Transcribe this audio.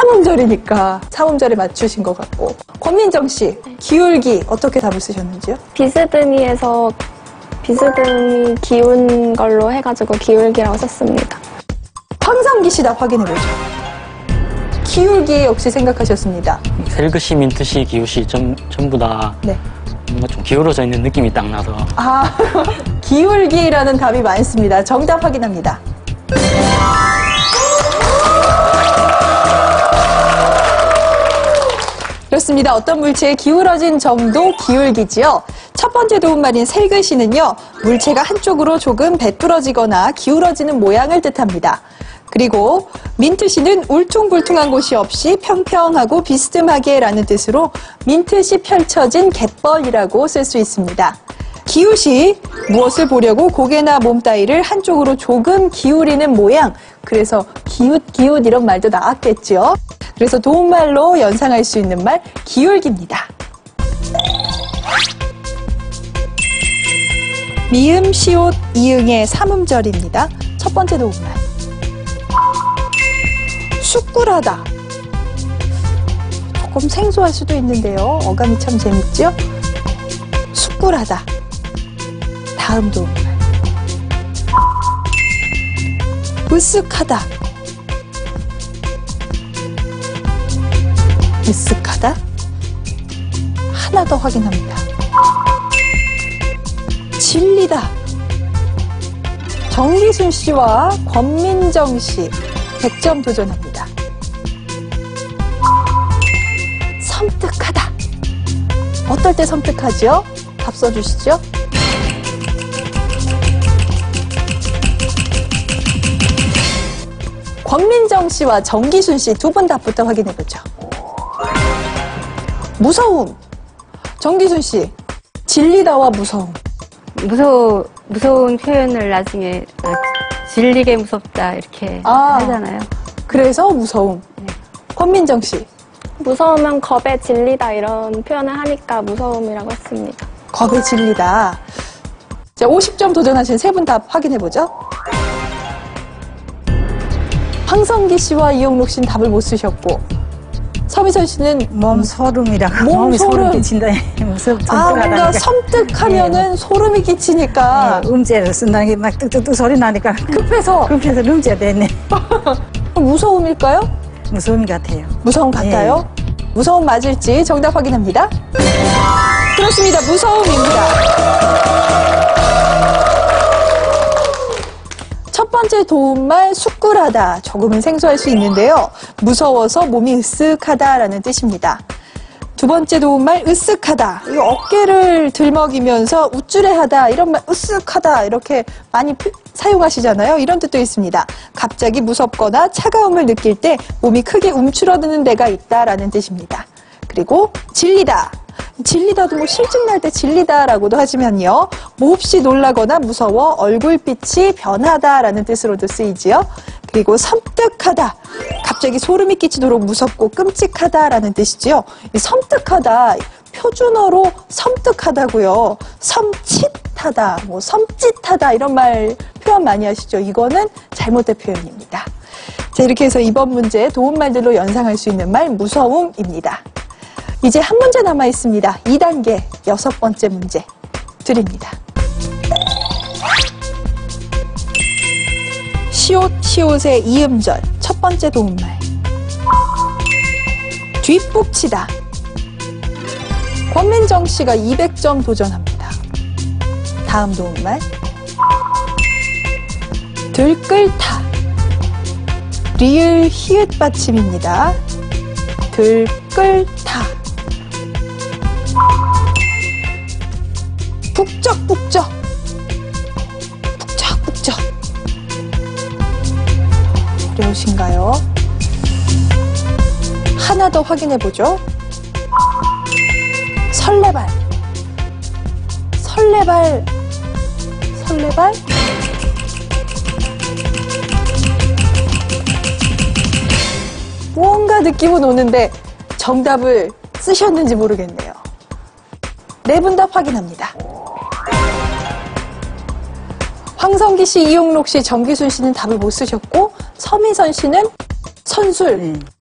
삼음절이니까 삼음절에 맞추신 것 같고. 권민정 씨, 기울기 어떻게 답을 쓰셨는지요? 비스듬히에서 비스듬히 기운 걸로 해가지고 기울기라고 썼습니다. 황성기 씨 답 확인해보죠. 기울기 역시 생각하셨습니다. 셀그시, 민트시, 기우시 전부 다 네. 뭔가 좀 기울어져 있는 느낌이 딱 나서 아, 기울기라는 답이 많습니다. 정답 확인합니다. 그렇습니다. 어떤 물체의 기울어진 점도 기울기지요. 첫 번째 도움말인 셀그시는요, 물체가 한쪽으로 조금 배뚤어지거나 기울어지는 모양을 뜻합니다. 그리고 민트시는 울퉁불퉁한 곳이 없이 평평하고 비스듬하게 라는 뜻으로 민트시 펼쳐진 갯벌이라고 쓸 수 있습니다. 기우시, 무엇을 보려고 고개나 몸 따위를 한쪽으로 조금 기울이는 모양, 그래서 기웃 이런 말도 나왔겠죠. 그래서 도움말로 연상할 수 있는 말 기울기입니다. 미음, 시옷, 이응의 삼음절입니다. 첫 번째 도움말. 쑥굴하다. 조금 생소할 수도 있는데요. 어감이 참 재밌죠? 쑥굴하다. 다음 도움말. 으쓱하다. 으쓱하다. 하나 더 확인합니다. 진리다. 정기순 씨와 권민정 씨 100점 도전합니다. 섬뜩하다. 어떨 때 섬뜩하죠? 답 써주시죠. 권민정 씨와 정기순 씨 두 분 답부터 확인해보죠. 무서움. 정기순 씨, 질리다와 무서움. 무서운 표현을 나중에 질리게 무섭다 이렇게 하잖아요. 그래서 무서움. 네. 권민정 씨. 무서우면 겁에 질리다 이런 표현을 하니까 무서움이라고 했습니다. 겁에 질리다. 자, 50점 도전하신 세 분 답 확인해보죠. 황성기 씨와 이용록 씨는 답을 못 쓰셨고, 서미선 씨는 몸 소름이라고. 몸 소름 끼친다. 뭔가 섬뜩하면은 소름이 끼치니까 음제를 쓴다는 게 막 뚝뚝뚝 소리 나니까 급해서 음제가 됐네. 무서움일까요? 무서움 같아요. 무서움 같아요? 무서움 맞을지 정답 확인합니다. 그렇습니다. 무서움입니다. 첫 번째 도움말 쑥굴하다. 조금은 생소할 수 있는데요. 무서워서 몸이 으쓱하다라는 뜻입니다. 두 번째 도움말 으쓱하다. 이 어깨를 들먹이면서 우쭐해하다. 이런 말 으쓱하다 이렇게 많이 사용하시잖아요. 이런 뜻도 있습니다. 갑자기 무섭거나 차가움을 느낄 때 몸이 크게 움츠러드는 데가 있다라는 뜻입니다. 그리고 질리다. 질리다도 뭐 실증 날 때 질리다라고도 하지만요. 몹시 놀라거나 무서워 얼굴빛이 변하다라는 뜻으로도 쓰이지요. 그리고 섬뜩하다. 갑자기 소름이 끼치도록 무섭고 끔찍하다라는 뜻이지요. 이 섬뜩하다. 표준어로 섬뜩하다고요. 섬찟하다, 뭐 섬찟하다 이런 말 표현 많이 하시죠. 이거는 잘못된 표현입니다. 자, 이렇게 해서 이번 문제 도움말들로 연상할 수 있는 말 무서움입니다. 이제 한 문제 남아 있습니다. 2단계 6번째 문제 드립니다. 시옷, 시옷의 이음절 첫 번째 도움말. 뒷북치다. 권민정 씨가 200점 도전합니다. 다음 도움말. 들끓다. 리을 히읗 받침입니다. 들끓다. 북적북적. 북적북적. 어려우신가요? 하나 더 확인해보죠. 설레발. 설레발. 설레발. 뭔가 느낌은 오는데 정답을 쓰셨는지 모르겠네요. 네 분 답 확인합니다. 황성기 씨, 이용록 씨, 정기순 씨는 답을 못 쓰셨고 서미선 씨는 선술,